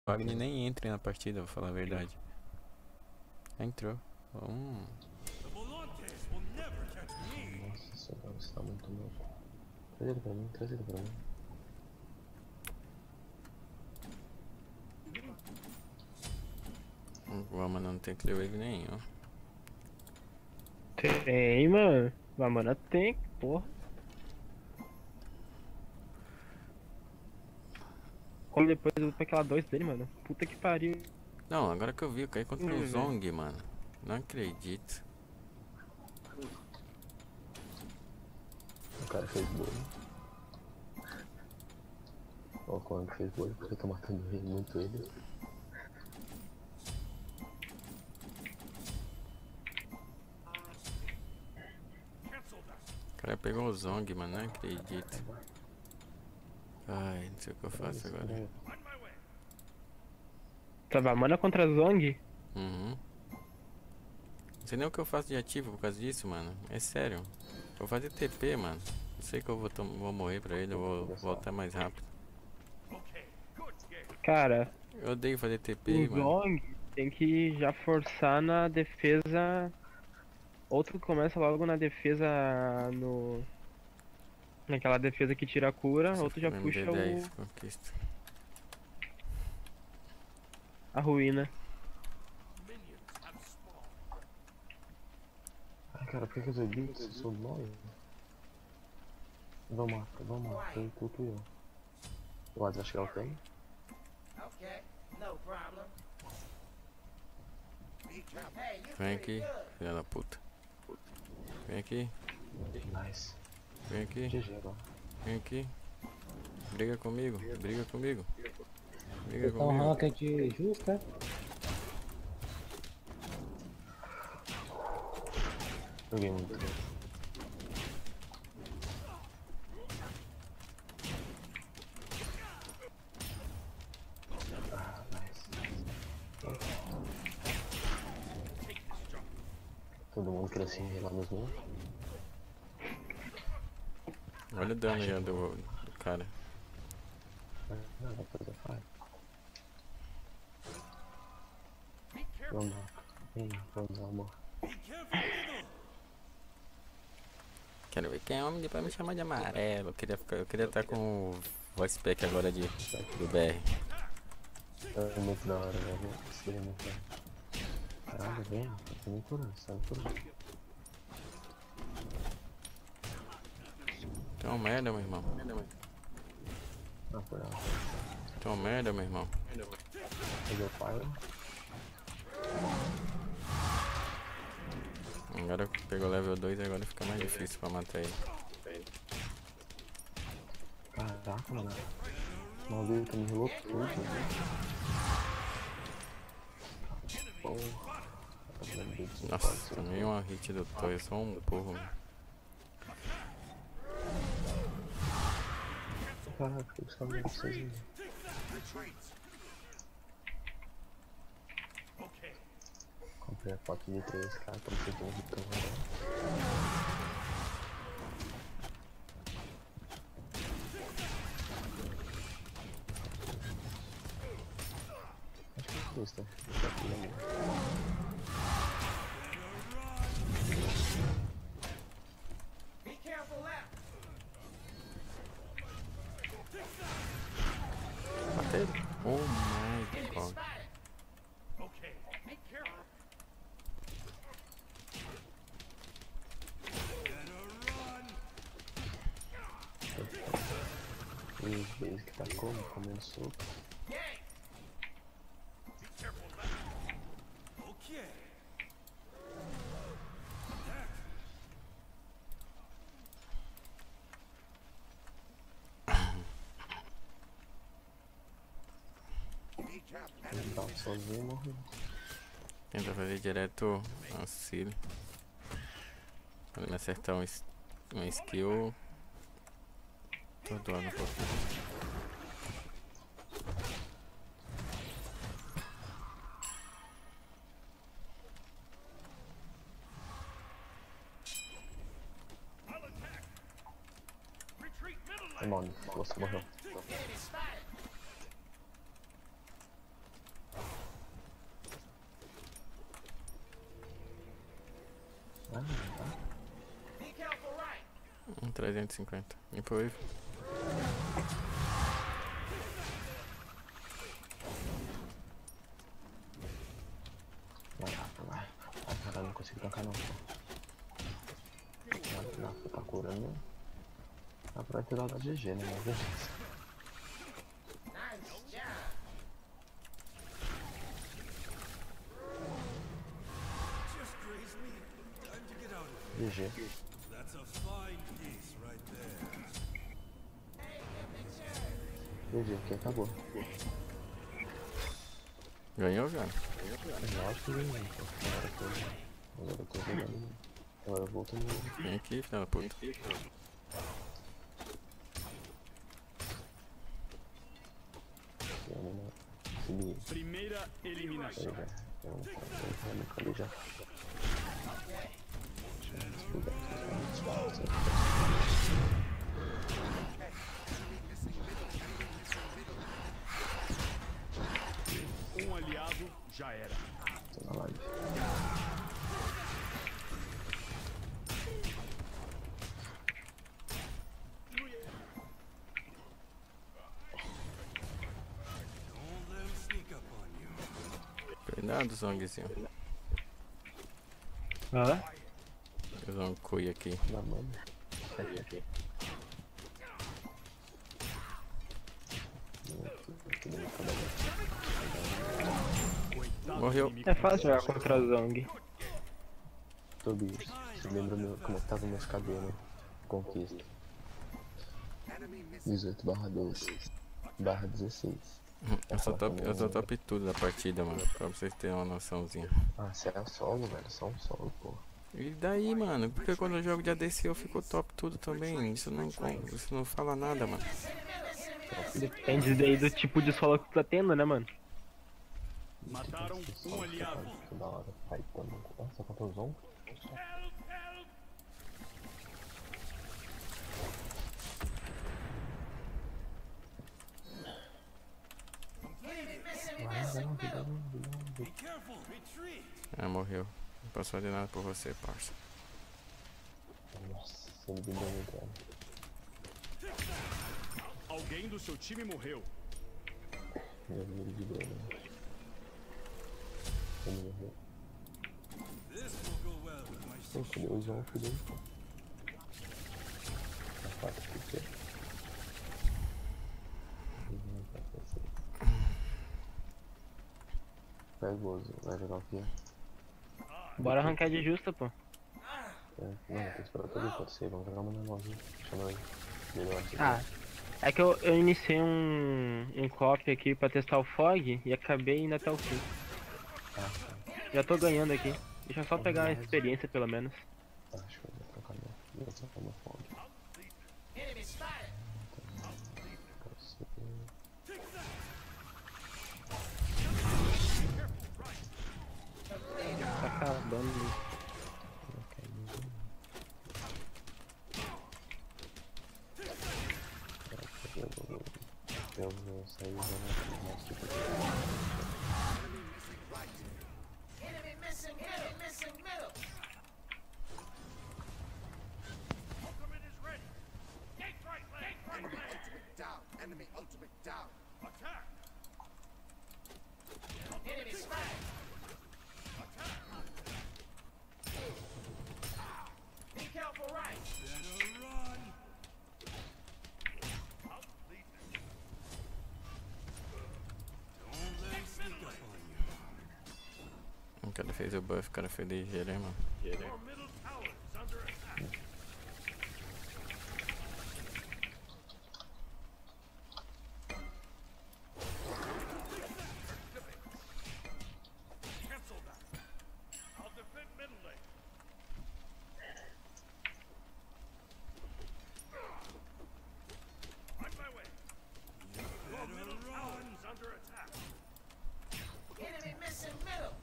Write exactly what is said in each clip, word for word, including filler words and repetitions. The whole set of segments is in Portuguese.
O Agni nem entra na partida, vou falar a verdade. Entrou. Hum. Nossa senhora, você tá muito louco. Traz ele pra mim, traz ele pra mim. O Ama não tem clear wave nenhum. Tem, mano. Vamana tem, porra. Como depois eu luto pra aquela dois dele, mano. Puta que pariu. Não, agora que eu vi, eu caí contra o Hum, velho. Zong, mano. Não acredito. O cara fez bolha. Ó, o Kong fez bolha porque eu tô matando ele, muito ele. O cara pegou o Zong, mano. Não acredito. Ai, não sei o que eu faço agora. Tá Vamana contra Zong? Uhum. Não sei nem o que eu faço de ativo por causa disso, mano. É sério. Eu vou fazer T P, mano. Eu sei que eu vou, vou morrer pra ele, eu vou voltar mais rápido. Cara, Eu odeio fazer T o P, mano. Zong tem que já forçar na defesa. Outro que começa logo na defesa no. Naquela defesa que tira a cura, Você outro já foi M D puxa dez, o. conquista. A ruína. Ai, cara, por que que eu joguei isso? Eu sou nóia. Vamos lá, vamos lá, tu, tu, tu e eu. O Ades vai chegar o tempo. Okay, no problem. Hey, you Vem pretty aqui, good. filha da puta. Vem aqui, Nice. vem aqui, G G agora. vem aqui. Briga comigo, briga comigo. Briga Então, comigo. Rocket justa. Joguei muito. Ah, nice. Todo mundo crescendo lá nos meus. Olha o dano aí do, do cara. Não, vai fazer faz. Vamos lá. Vem, vamos lá, amor. Quero ver quem é homem pra me chamar de amarelo. Eu queria, ficar, eu queria estar com o voice pack agora de, do B R. É muito da hora, velho. Isso daí é muito da hora. Caralho, vem, rapaz. Tá me curando, tá me curando. Tu é um merda, meu irmão. Ah, foi lá. Tu é um merda, meu irmão. Peguei o Pyro. Agora pegou level dois e agora fica mais difícil pra matar ele. Caraca, mano. O maluco me enrolou tudo, né? Porra. Nossa, tomei uma hit do Toy, só um burro. Caraca, os caras vocês. Comprei a foto de três, cara, pra você ter um ritmo agora. Acho que é justo, deixa aqui ali. Be careful left. Mata ele. Oh my god. Spotted. Okay, be careful. E os beijos que tá como, comendo sopa. Gang. Be careful left. Okay. Ele tava sozinho e morreu. Tenta fazer direto auxílio. Quando me acertar um, es- um skill. Tô doando um pouquinho. Ô, mano, você morreu. Enemy spotted. não tá? Be careful, right? Um trezentos e cinquenta. E foi. Vai lá, vai. Ah, caralho, não consigo tancar não, pô. Nossa, tá curando. Dá pra ter dado a G G, né? Mas beleza. Nice job. Just grazed me. Time to get out of here. G G. That's a fine piece right there. G G, aqui acabou. Ganhou, já. Lógico que ganhei, pô. Agora eu tô. Agora eu tô jogando. Agora eu volto no. Vem aqui, filha da puta. Subir. Primeira Aí eliminação. já. Eu não posso. Eu não acabei já. Deixa eu desligar aqui. Um aliado já era. Tô na live. Don't let him sneak up on you. Cuidado, Zongzinho. Hã? Eu dou um cui aqui. Na mão. Aqui, aqui. Coitado Morreu. inimigo. É fácil jogar contra a Zong. Tobias, você lembra meu, como é que tava meus cabelos? Conquista. dezoito barra dois barra dezesseis. Eu sou top, eu sou top tudo da partida, mano. Pra vocês terem uma noçãozinha. Ah, você é solo, velho. Só um solo, pô. E daí, mano? Porque quando eu jogo de A D C eu fico top tudo também. Isso não, isso não fala nada, mano. Depende daí do tipo de solo que tu tá tendo, né, mano? Mataram um aliado. Que da hora. Aí, tamo. Ah, só faltou o Zon? Vai, vai, vai, vai, Be careful. Retreat. Ah, morreu. Não posso fazer nada por você, parça. Nossa, ele me deu muito, velho. Alguém do seu time morreu. Meu Deus de dor, né? Ele morreu. This will go well with my Pô, cadê o Zon, filho? A faca aqui, pega o Ozo, vai jogar o quê? Bora arrancar de justa, pô. É, não, tem que esperar todo mundo ser, vamos jogar uma normalzinha. Chama aí. Melhor assim. Ah, é que eu, eu iniciei um, um copy aqui pra testar o Fog e acabei indo até o fim. Ah, tá. Já tô ganhando aqui. Deixa eu só pegar a experiência pelo menos. Tá, acho que eu vou trocar meu. Vou trocar meu fone. Enemy spotted. Tá acabando. Eu vou sair da nossa. Enemy missing middle. Missing middle. Ultimate is ready. Take right leg. Take right leg. Ultimate down. Enemy ultimate down. Attack. Enemy spotted. Attack. Be careful, right. Better run. Don't let him sneak up on you. O cara fez o buff, o cara foi ligeiro, hein, mano. Your middle tower is under attack. Cancel that. I'll defend middle lane. On my way. Your middle tower is under attack. Enemy missing middle.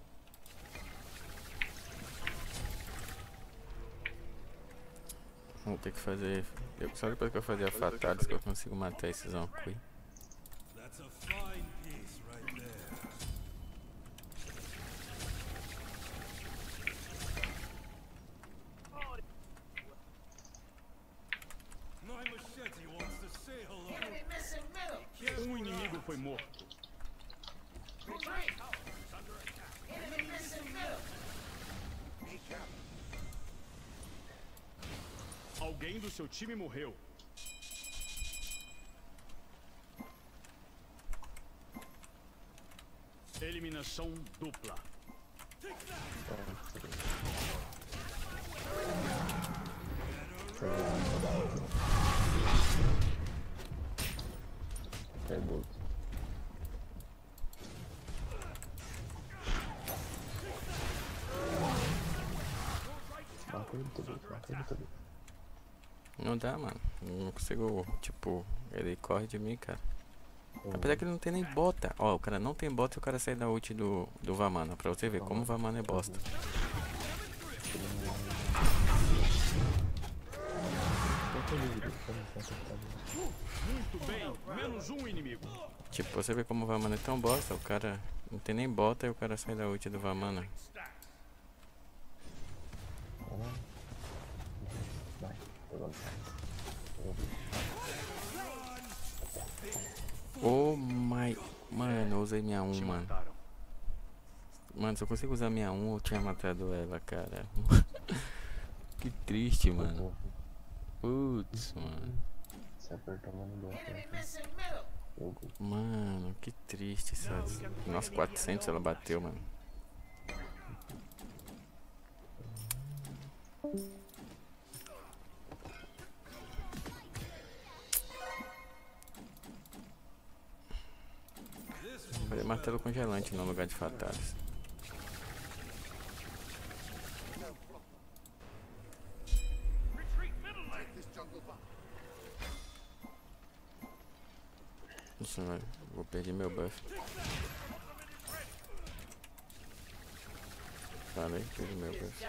Vou ter que fazer. Eu, só depois que eu fazer a Fatalis que eu consigo matar esses Zonkui. That's a fine piece right there. Alguém do seu time morreu. Eliminação dupla. Pegou. Mata ele tudo, mata ele tudo. Não dá, mano. Não consigo, tipo, ele corre de mim, cara. Apesar que ele não tem nem bota. Ó, o cara não tem bota e o cara sai da ult do, do Vamana. Pra você ver como o Vamana é bosta. Muito bem, menos um inimigo. Tipo, você vê como o Vamana é tão bosta. O cara não tem nem bota e o cara sai da ult do Vamana. Vai, eu vou Oh my... Mano, eu usei minha Te um, mano. mataram. Mano, se eu consigo usar minha um, eu tinha matado ela, cara. Que triste, mano. Putz, mano. Se apertar, mano, não deu. Eu vou. Mano, que triste, sabe? Nossa, quatrocentos ela bateu, mano. Falei martelo congelante no lugar de fatalis. Nossa, velho, vou perder meu buff. Falei, perdi meu buff.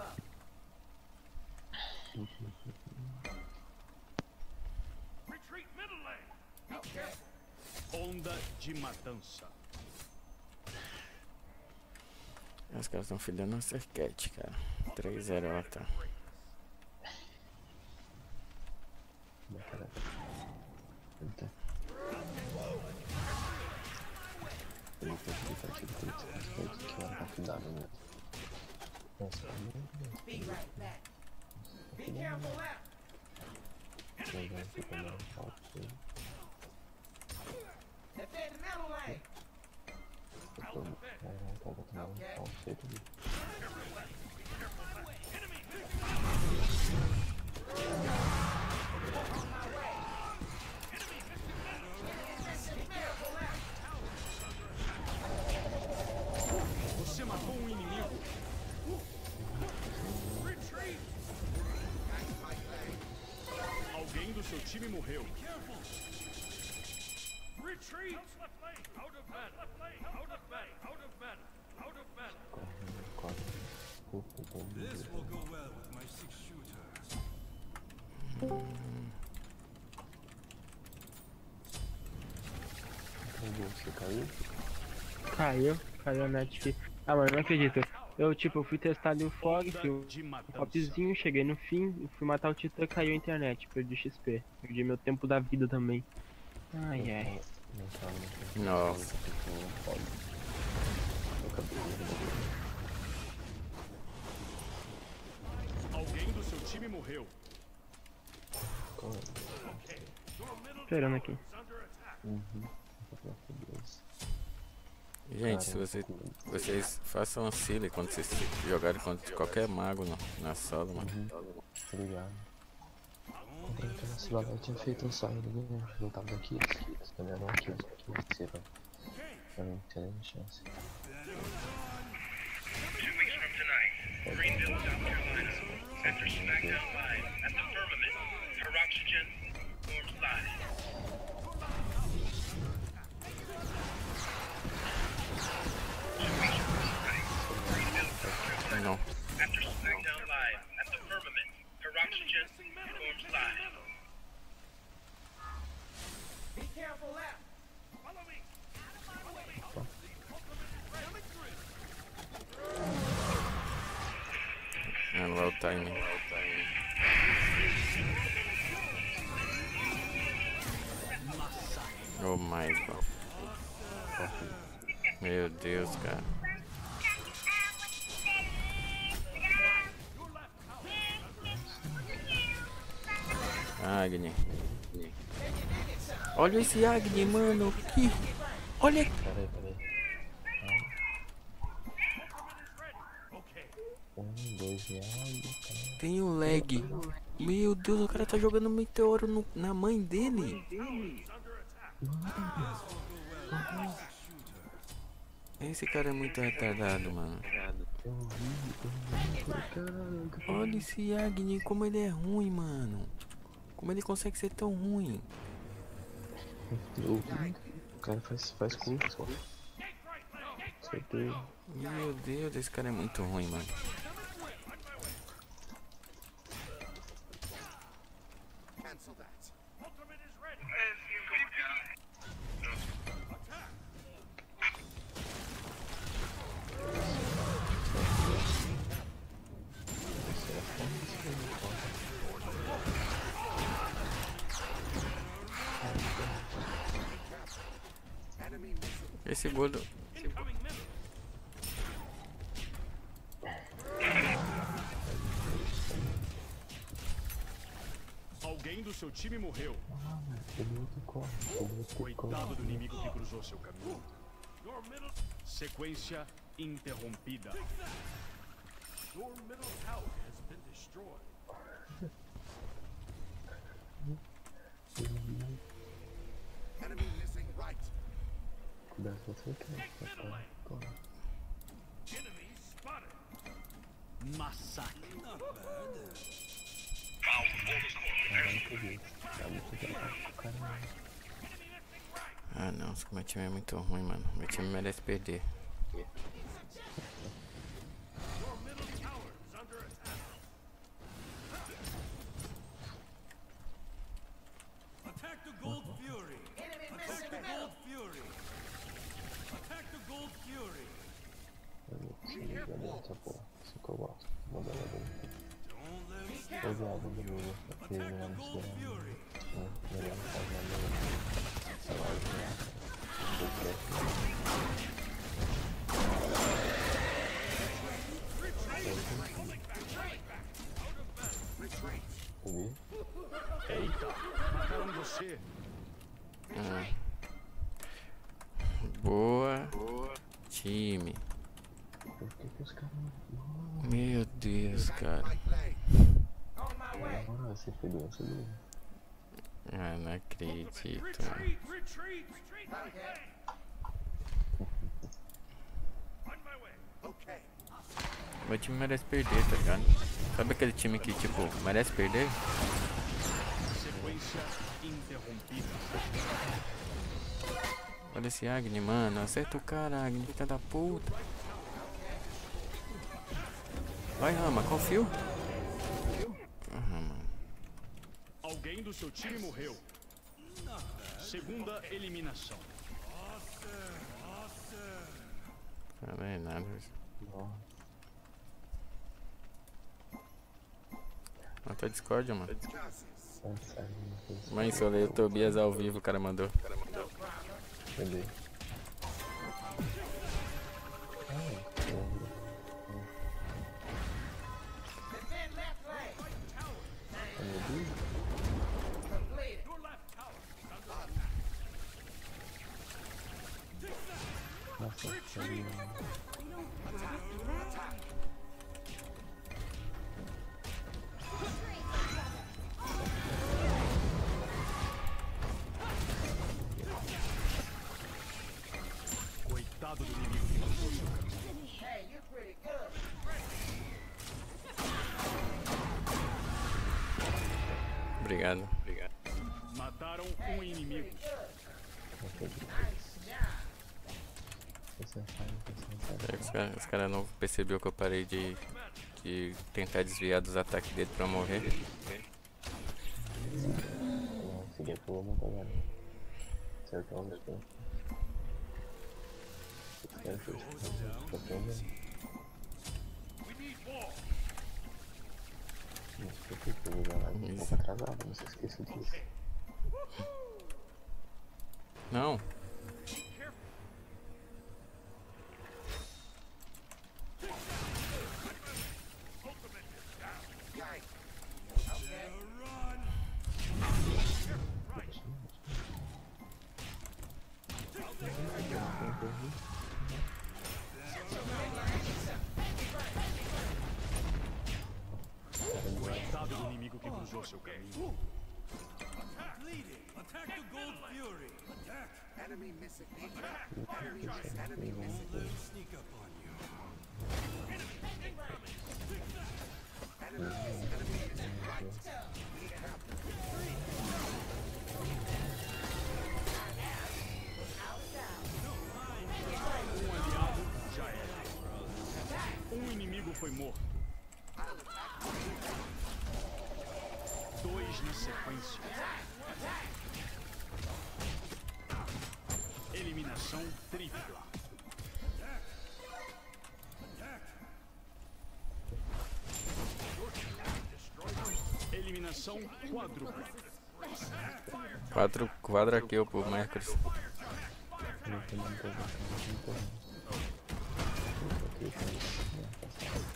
Onda de matança. Os caras estão filhando a cerquete, cara. três a zero ela tá. Eita. Ele tem que ficar aqui do jeito que ela tá cuidado, né? Nossa, Be right back. Be careful left. não vai ficar mais alto. Defend the middle lane. Eu tô. É, tá botando um pau cheio ali. Você matou um inimigo. Alguém do seu time morreu. Retreat! Out of battle! Out of battle! Out of battle! Out of battle! Corre, corre. Puta, bom. This will go well with my six shooters. Você caiu? Caiu, caiu a net. Ah, mano, não acredito. Eu, tipo, eu fui testar ali o fog, fui um De matança. popzinho, cheguei no fim, fui matar o titã, caiu a internet, perdi X P. Perdi meu tempo da vida também. Ai, ai. Não tava, não tava. Nossa. Eu acabei de morrer. Alguém do seu time morreu. Corre. Esperando aqui. Uhum. Beleza. Gente, se você, vocês façam auxílio quando vocês jogarem contra qualquer mago no, na solo, mano. Tá ligado? Comprei que na cidade tinha feito um saída, né? Não tava aqui. Se calhar aqui, aqui, sei lá. Eu não tenho nem chance. Two weeks from tonight, Greenville, South Carolina. Enter SmackDown Live at the Firmament. Peroxygen forms live. Two weeks from tonight, Greenville, South Carolina. Não. After SmackDown Live at the Firmament. Peroxygen forms live. Be careful left. É, não é o timing. Oh my god. Meu Deus, cara. Agni. Olha esse Agni, mano. Que... Olha. Peraí, peraí. Um, dois e aí. Tem um lag. Meu Deus, o cara tá jogando meteoro no, na mãe dele. Esse cara é muito retardado, mano. Eu vi, eu vi. Caralho, que Olha esse Agni, como ele é ruim, mano. Como ele consegue ser tão ruim? eu vi. O cara faz, faz curso, pô. Certeza. Meu Deus, esse cara é muito ruim, mano. Cancel that. Ultimate is ready. Enemy missile. Esse gordo. Incoming missile. Alguém do seu time morreu. Ele outro corre, ele outro Coitado do corre. inimigo que cruzou seu caminho. Your middle, Sequência interrompida. your middle tower has been destroyed. Enemy missing right. Cuidado com você, cara. Toma. Enemy spotted. Massacre. Caralho, peguei. Sabe que já tá com o cara mesmo. Ah, não, meu time é muito ruim, mano. Meu time merece perder. Your middle tower is under attack. Attack the Gold Fury. Attack the Gold Fury. Attack the Gold Fury. Eu vou conseguir jogar essa porra. Isso que eu gosto. Manda ela dentro. Don't let me Eu já vou de novo. Porque attack não the me Gold esperando. Fury. Melhor não faz nada. Essa live já. Eu quero. Ouvi? Eita, mataram você. Ah. Boa. Time. Por que que os caras. Meu Deus, cara. Na moral, você pegou essa daí. Ah, não acredito. Retreat, retreat, retreat. Right way. On my way. Okay. Meu time merece perder, tá ligado? Sabe aquele time que, tipo, merece perder? Sequência interrompida. Olha esse Agni, mano. Acerta o cara, Agni, filha da puta. Vai, Rama, confio. Ah, mano. Alguém do seu time morreu. Segunda eliminação. Não é nada. Nossa. Ah, tá Discord, mano. Sai, sai. Não fez. Mãe, só leio Tobias ao vivo, o cara mandou. Cadê? Ai, que onda. Tá me ouvindo? Your left tower is under attack. Nossa, tá ali. Coitado do inimigo que cruzou seu caminho. Obrigado. Obrigado. Mataram um inimigo. Não acredito. Você sai, você sai. É que Os caras cara não percebeu que eu parei de, de tentar desviar dos ataques dele pra morrer. Não, seguir pelo mundo agora. Acertou os pontos. Os caras fez isso. Tô aprendendo. We need more. Não se preocupe, eu vou jogar um pouco atrasado, não se esqueça disso. Não. que cruzou seu caminho. Bleeding. Attack the Gold Fury. Attack. Enemy missing. Attack. Fire Isso giant. é Enemy bom. missing. Let him sneak up on you. Um aliado já era. Um inimigo foi morto. Dois na sequência. Eliminação tripla. Eliminação quádrupla. Quatro quadra kill pro Mercury. Não tem muita coisa, não tem muita coisa.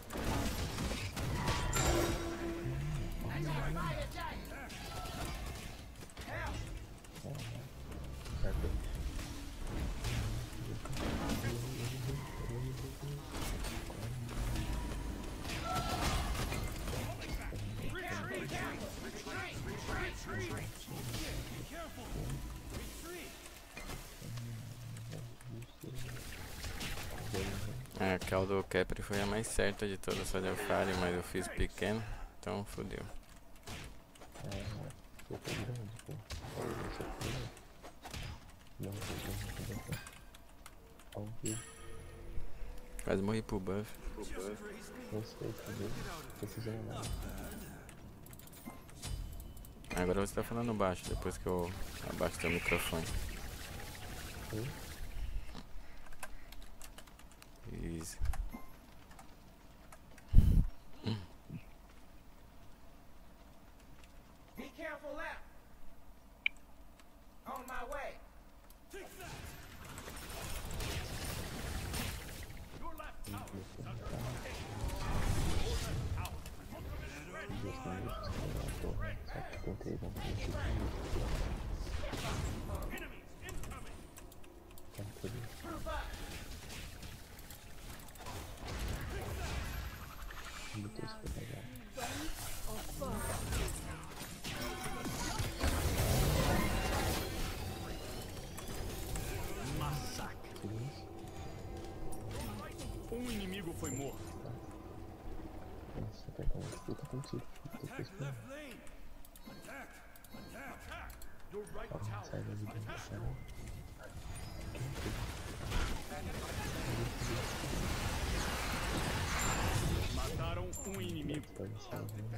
É, aquela do Capri foi a mais certa de todas, só deu falha, mas eu fiz pequeno, então fodeu. É, eu tô grande, pô. Olha isso aqui. Não, não, não, não. Ao vivo. Quase morri pro buff. Eu sei, cadê? Precisando nada. Agora você tá falando baixo, depois que eu abaixo teu microfone. Oi? Isso. Be careful left. On my way. Tentei, não tem Botei isso pra pegar. Massacre. Um inimigo foi morto. Nossa, tá com luta contigo. Tô com isso pra Left lane. Attack. Attack. Attack. Your right Para tower. sair da vida do chão. Mataram um inimigo. Pode sair, né?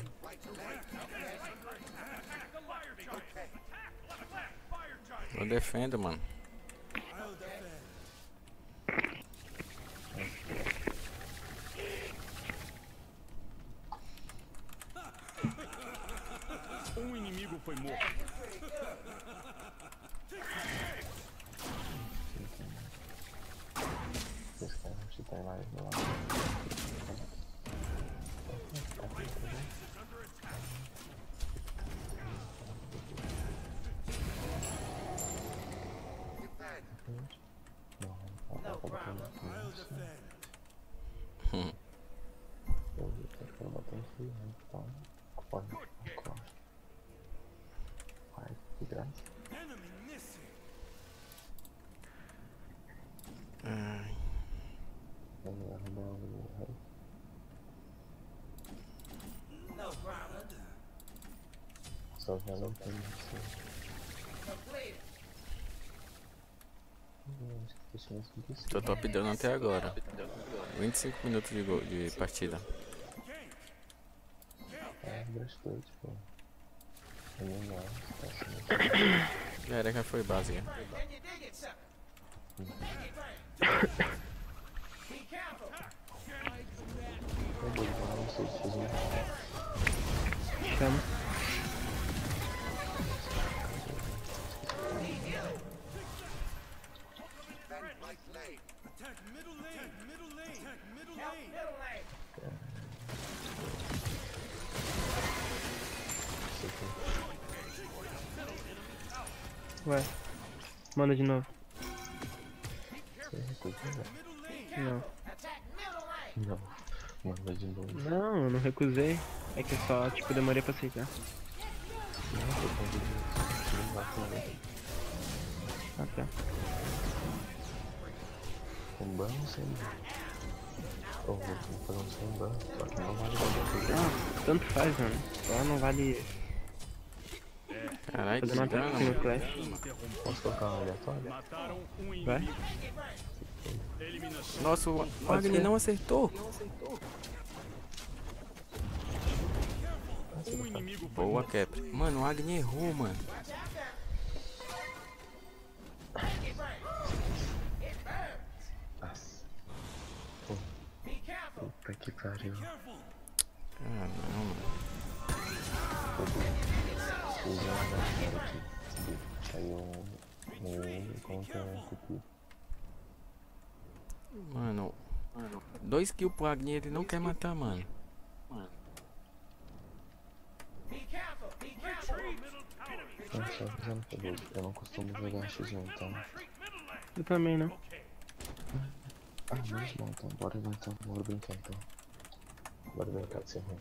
Eu defendo, mano. I'll defend. Um inimigo foi morto. Os caras vão chutar lá e lá. Não, não, não, I'll defend. Hum. eu vi que eu quero botar um fio, né? Então, pode corre. Vai, de graça. Enemy missing. Ai. Vamos arrumar o rei. No problem. Só já não tem isso. Completed. Deixa eu ver se isso. Tô top dando até agora. vinte e cinco minutos de, gol, de partida. É, bastante, pô. É melhor, tá assim. Já era, já foi base, né? Can you dig it, sucker? Be careful. Eu vou lá, não sei se fez um. Chama. Right lane. Attack middle lane. Middle lane. Attack middle Help lane. middle lane. Ué. Manda de novo. Você recusa, né? Middle lane. Não. Attack middle lane. Não. Mano, vai de novo. Não, eu não recusei. É que eu só, tipo, demorei pra aceitar. Não, tô com vídeo. Não vai também. Ah, tá. Com ban ou sem ban? Ou vou fazer um sem ban, só que não vale fazer Ah, tanto faz, mano. Só não vale Caralho, que fazer uma dano, ataque no mano. Clash. Posso colocar um aleatório? Mataram um Vai? inimigo. Eliminação. Nossa, o Pode Agni ser. não acertou. Um inimigo foi Boa, Cap. Mano, o Agni errou, mano. Nossa. Pô. Puta que pariu. Ah, não, mano. Usando a aqui. Saiu um contra um cupi. Mano, dois kills pro Agni, ele não quer matar, mano. Não, só avisando pra você. Eu não costumo jogar X um, então. Eu também não. Ah, menos mal, então. Bora lá, então. Bora brincar, então. Bora brincar de ser ruim.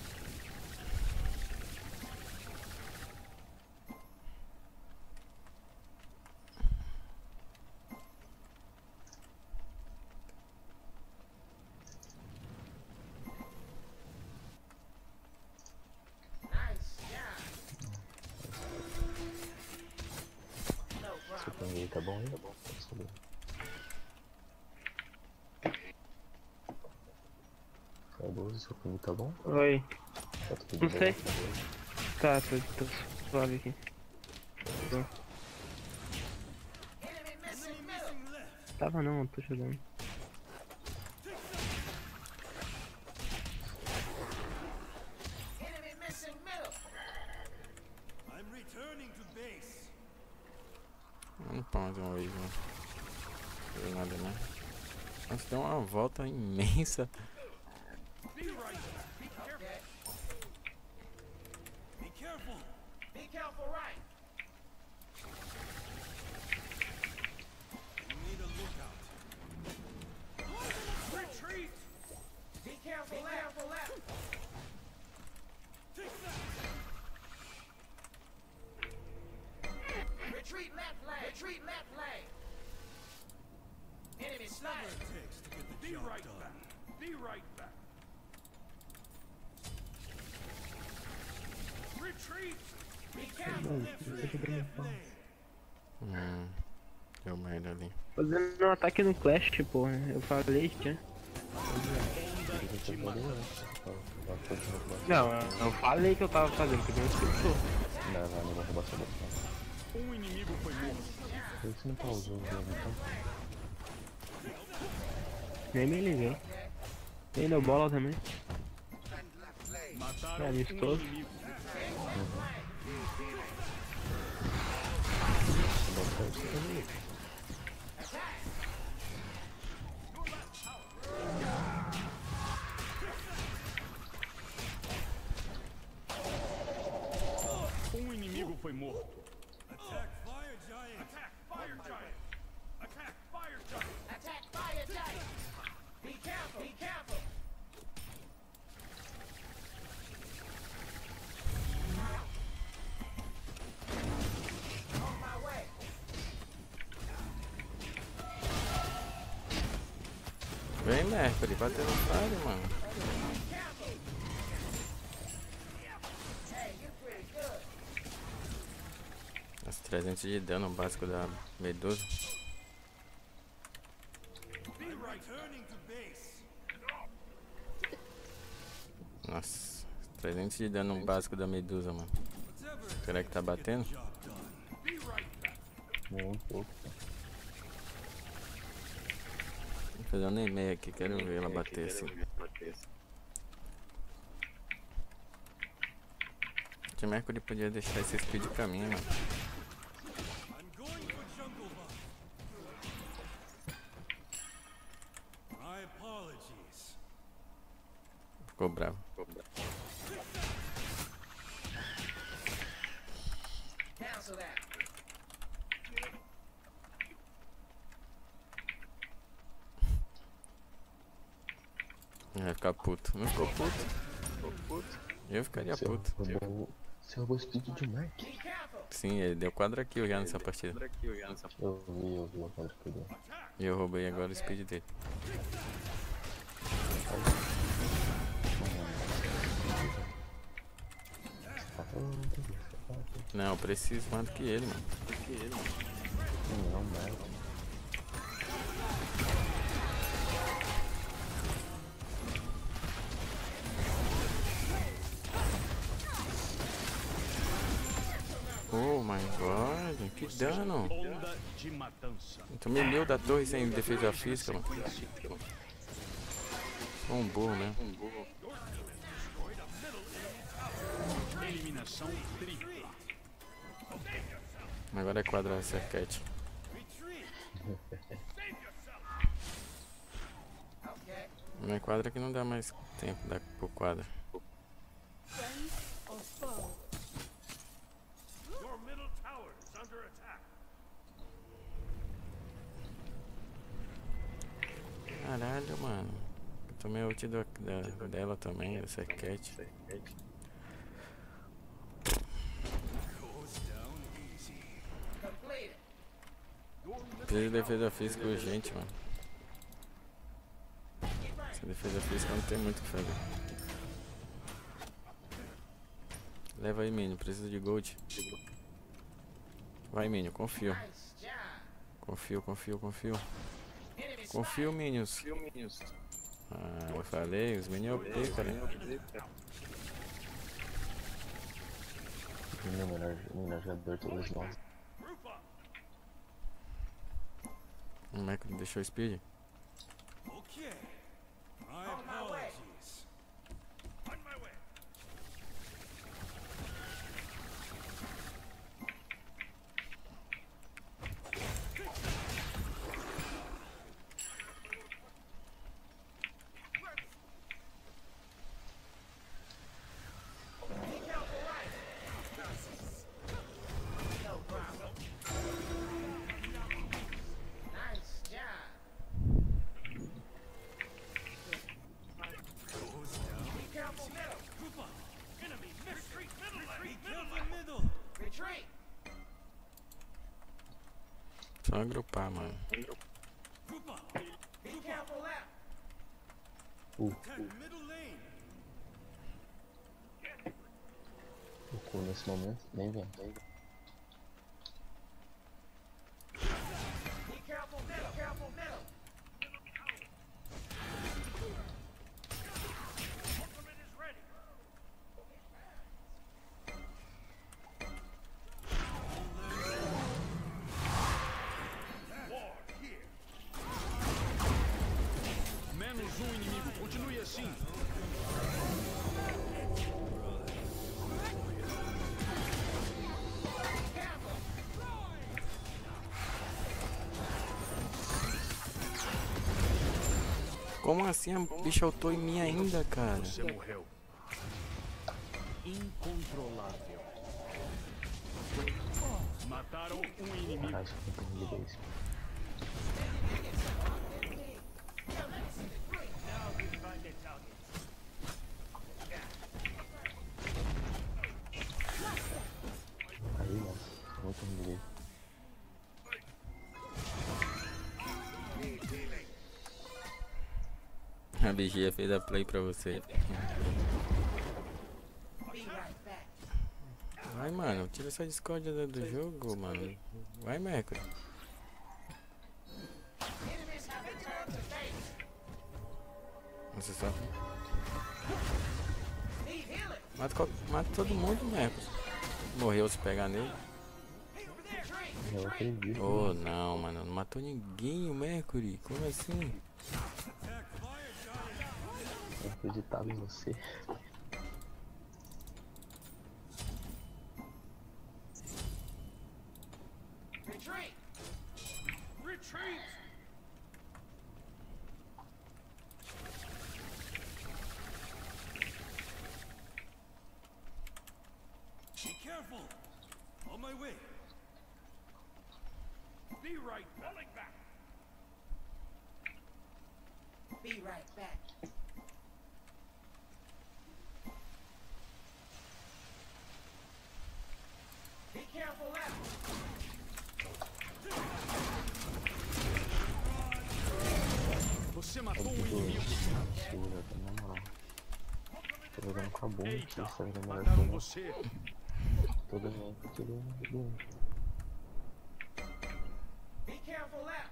Seu pinguim tá bom ainda? Bom, vamos saber. É doze, seu pinguim tá bom? Oi. Tá tudo Não de sei. boa? Tá, tô, tô suave aqui. Tô. Tava não, tô jogando. I'm returning to base. Vamos pra mais uma vez, mano. Não deu nada, né? Nossa, deu uma volta imensa. Be careful. Be careful, right? You need a lookout. Retreat. Be careful, be careful, left. Take that. Retreat left leg. Retreat left leg. Enemy sniper. Takes to get the Be right done. back. Be right back. Retreat. Be careful. Left leg. Left leg. Hum, deu merda ali. Fazendo um ataque no Clash, pô. Eu falei, tinha. Eu tô jogando antes. Vai continuar com você. Não, eu falei que eu tava fazendo, porque não escutou. Não, vai, não vai roubar sua boca. Um inimigo foi morto. Por que você não pausou o jogo, então? Nem me liguei. Nem deu bola também. Mataram É, um amistoso. inimigo. Um inimigo foi morto. Attack fire giant. Attack fire giant. Attack fire giant. Attack fire giant. Be careful, be careful. On my way. Vem, Mercury, bateu no falho, mano. Hey, you're pretty good. As trezentos de dano básico da Medusa. Be returning to base. Nossa, trezentos de dano básico da Medusa, mano. Será que tá batendo? Job done. Be right back. Muito pouco. Vou fazer um e-mail aqui, quero ver ela bater assim. Que Mercury podia deixar esse speed pra mim, mano. I'm going for jungle bot. My apologies. Ficou bravo. Cancel that. Vai ficar puto. Não ficou puto? Ficou puto. Eu ficaria Você puto. roubou, você roubou o speed de Mark? Sim, ele deu quadra kill já nessa partida. Eu vi, eu vi o quadro que deu. E eu roubei agora o speed dele. Tá falando que você tá aqui. Não, eu preciso mais do que ele, mano. Do que ele, mano. Não, Mark. Oh my god, que dano! Onda de matança. Tomei mil da torre sem defesa física, mano. Sou um burro, né? Eliminação tripla. Agora é quadra cerquete. Minha quadra que não dá mais tempo da por quadra. Your middle tower is under attack. Caralho, mano. Eu tomei a ult do, da, dela também, da cerquete. Preciso de defesa física urgente, mano. Essa defesa física não tem muito o que fazer. Leva aí, Minho, preciso de gold. Vai, Minho, confio. Confio, confio, confio. Confio, Minions. Ah, eu falei, os Minions é O P, cara. O meu melhor, melhor jogador de todos nós. Como é que deixou o speed? Okay. My apologies. On my way. Só agrupar, mano. Uh, Attack middle lane. o cu nesse momento, nem vem. Nem vem. Ultimate is ready. War here. Menos um inimigo. Continue assim. Como assim a bicha ultou em mim ainda, cara? Você morreu. Incontrolável. Mataram um inimigo. Caralho, só tem que ligar isso. Aí, mano, muito ruim. A vigia fez a play pra você. Vai, mano, tira essa discórdia do, do jogo, mano. Vai, Mercury. Você só... Mata, qual- mata todo mundo, Mercury. Morreu se pegar nele. Eu acredito. Oh, não, mano. Não matou ninguém, o Mercury. Como assim? Eu acreditava em você. Retreat. Retreat. Be careful. On my way. Be right falling back. Be right back. Você É matou um muito inimigo. segura, na moral. Tô jogando com a bomba aqui, Eita, essa vida é melhor que mataram eu. você. Tô ganhando, tô ganhando, tô ganhando. Be careful left.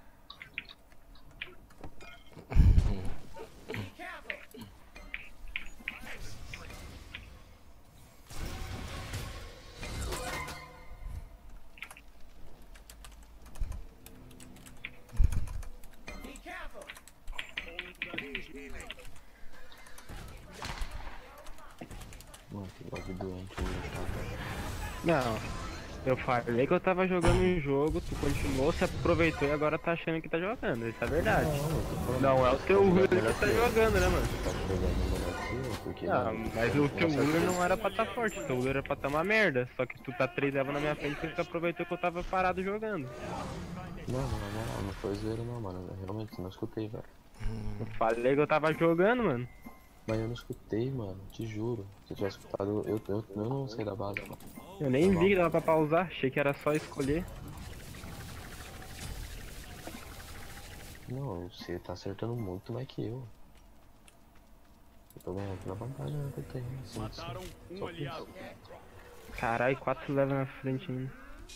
Be careful. Be careful. Mano, que bagulho doente hoje, tá, velho? Não, eu falei que eu tava jogando um jogo, tu continuou, se aproveitou e agora tá achando que tá jogando, isso é verdade. Não, eu tô falando. Não é o você teu tá Ruler jogando que melhor tá que eu. jogando, né, mano? Tá jogando melhor que eu, porque. Ah, mano, mas eu o não teu acertei. Ruler não era pra tá forte, o teu Ruler era pra tá uma merda. Só que tu tá três levels na minha frente porque tu aproveitou que eu tava parado jogando. Não, não, não, não, não foi zoeira não, mano. Eu realmente não escutei, velho. Eu falei que eu tava jogando, mano. Mas eu não escutei, mano, te juro. Se eu tivesse escutado, eu, eu, eu não sei da base, mano. Eu nem vi que dava pra pausar, achei que era só escolher. Não, você tá acertando muito mais que eu. Eu tô ganhando na vantagem, né, que eu tenho. Sim, Mataram sim. um Só aliado. Caralho, quatro levels na frente ainda.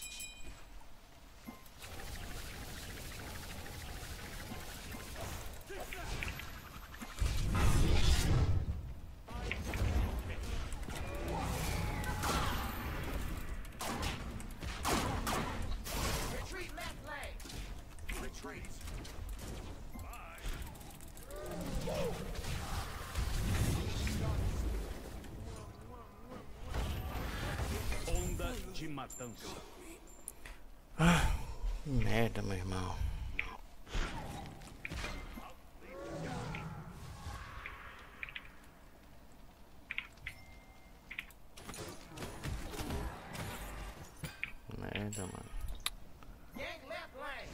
Retreat left leg. Retreat. Onda de matança. Que merda, meu irmão. Merda, mano. Gang left lane.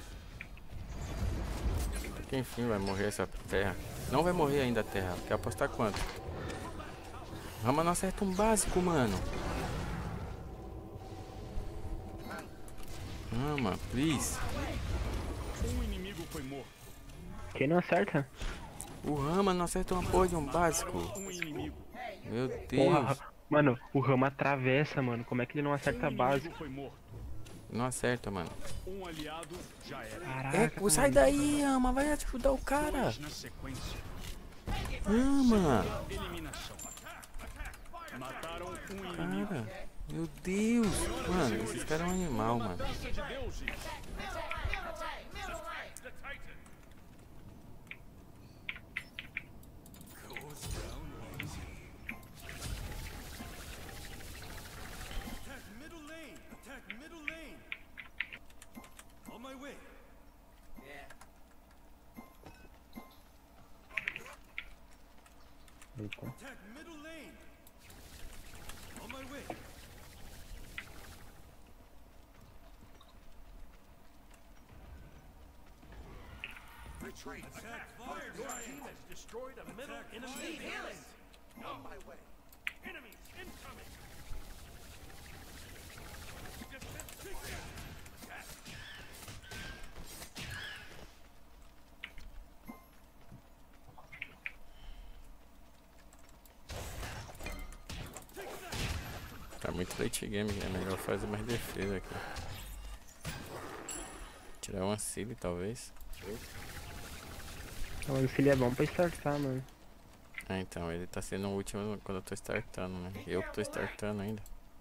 Que enfim vai morrer essa terra. Não vai morrer ainda a terra. Quer apostar quanto? Rama não acerta um básico, mano. Rama, please. Um inimigo foi morto. Quem não acerta? O Rama não acerta uma porra de um básico. Um inimigo. Meu Porra, Deus. mano, o Rama atravessa, mano. Como é que ele não Um acerta a inimigo base? foi morto. Não acerta, mano. Um aliado já era. Caraca, É, pô, sai daí, Rama. Vai ajudar o cara. Na sequência. Rama. Eliminação. Mataram um inimigo. Cara. Meu Deus. Mano, esses caras é um animal, mano. Dança de deuses. Middle lane. The Titan. Attack middle lane. Attack middle lane. On my way. Eita. Attack middle lane. On my way. Retreat. Attack fire giant. has destroyed a middle enemy. healing. On my way. Enemies incoming. Tá muito late game, é melhor fazer mais defesa aqui. Tirar uma Silly, talvez. Mano, se ele é bom pra startar, mano. Ah, então, ele tá sendo o último quando eu tô startando, né? Eu que tô startando ainda.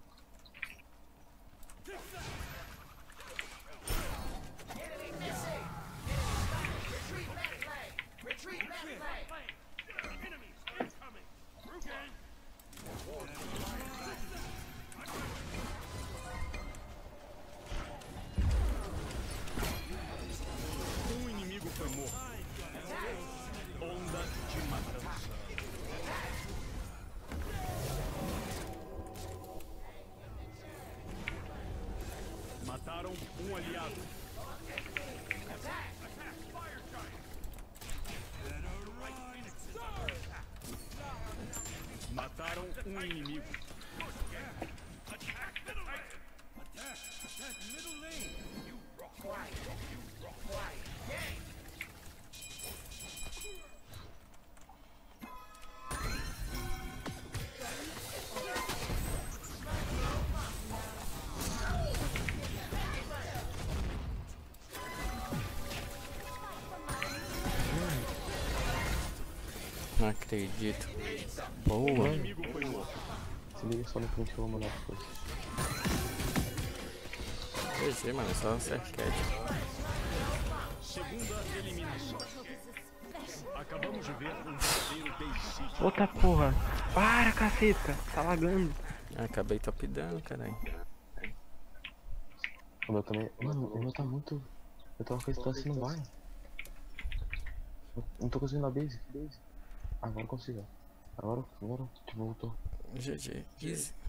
Enemy missing. Retreat left lane. Retreat left lane. Enemies incoming. Rugan. Um inimigo foi morto. Onda de matança. Mataram um aliado. Mataram um inimigo. Não acredito. Boa. O inimigo foi morto. Se liga só no print que eu vou mandar depois. G G, mano, é só cerquete. Segunda eliminação. Acabamos de ver um verdadeiro Day City. Outra porra. Para, caceta. Tá lagando. Ah, acabei topdando, caralho. O meu também. Mano, o meu tá muito. Eu tô com a distância não vai. Eu não tô conseguindo na base. Agora eu consigo. Agora, agora, tipo, voltou. G G. Easy.